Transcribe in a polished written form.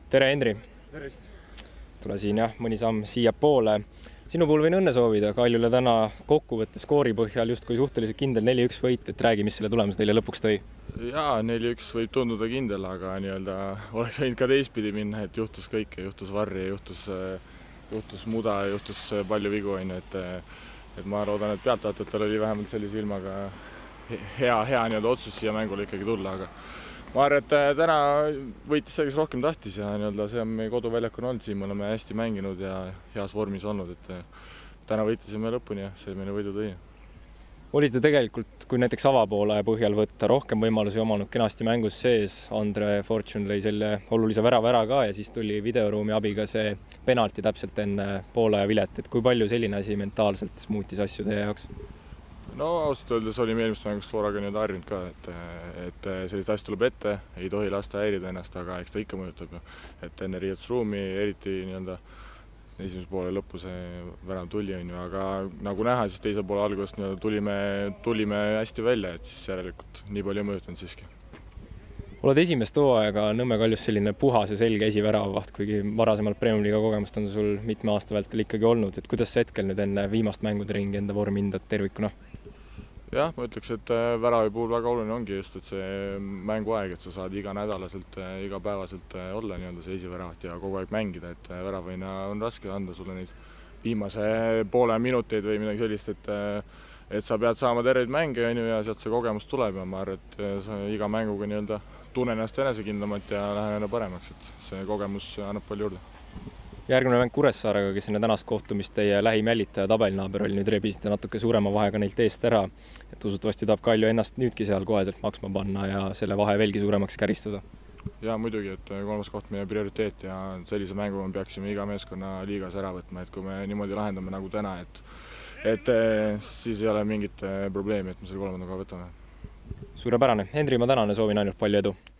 Tere, Henri! Tervist! Tule siin mõni samm siia poole. Sinu puhul võin õnne soovida. Kaljule täna kokkuvõttes skoori põhjal justkui suhteliselt kindel 4-1 võit. Et räägi, mis selle tulemus teile lõpuks tõi? Jaa, 4-1 võib tunduda kindel, aga oleks võinud ka teistpidi minna, et juhtus kõike. Juhtus varri, juhtus muda, juhtus palju vigu. Et ma loodan, et pealtvaatajal oli vähemalt sellise ilmaga hea otsus siia mängule ikkagi tulla, aga ma arvan, et täna võitis see, kes rohkem tahtis ja see on meie koduväljakul olnud, siin me oleme hästi mänginud ja heas vormis olnud, et täna võitisime lõpuni ja see meile võidu tõi. Olite tegelikult, kui näiteks avapoole põhjal võtta, rohkem võimalusi omanud kenasti mängus sees. Andre Fortune lõi selle olulise värava ära ka ja siis tuli videoruumi abiga see penalti täpselt enne poole vilet. Et kui palju selline asi mentaalselt muutis asju teie jaoks? No ausalt öeldes olime eelmist mängust Fooraga harjunud ka, et sellist asja tuleb ette, ei tohi lasta häirida ennast, aga eks ta ikka mõjutab ju. Et enne riietusruumi, eriti esimese poole lõppu see värav tuli, aga nagu näha, siis teise poole algusest tulime hästi välja, et siis järelikult nii palju ei mõjutanud siiski. Oled esimest hooaega Nõmme Kaljus selline puhas ja selge esiväravaht, kuigi varasemalt Premiumi liiga kogemust on sul mitme aasta vältel ikkagi olnud. Et kuidas sa hetkel nüüd enne viimast mängude ringi enda vormi hindad tervikuna? Jah, ma ütleks, et väravi puhul väga oluline ongi just, et see mänguaeg, et sa saad iganädalaselt, igapäevaselt olla see esiväravat ja kogu aeg mängida, et väravõina on raske anda sulle neid viimase poole minuteid või midagi sellist, et sa pead saama terveid mänge ja sealt see kogemus tuleb ja ma arvan, et sa iga mänguga tunnen ennast enesekindlamalt ja lähen aina paremaks, et see kogemus annab palju juurde. Järgmine mäng Kuressaarega, kes enne tänast kohtumist teie lähim jälitaja tabelinaaber oli, nüüd rebisite natuke suurema vahega neilt eest ära. Et usutavasti tahab Kalju ennast nüüdki seal koheselt maksma panna ja selle vahe veelgi suuremaks käristada. Ja muidugi, et kolmas koht meie prioriteet ja sellise mängu me peaksime iga meeskonna liigas ära võtma, et kui me niimoodi lahendame nagu täna, et siis ei ole mingit probleemi, et me selle kolmandaga võtame. Suurepärane. Henri, ma tänan ja soovin ainult palju edu.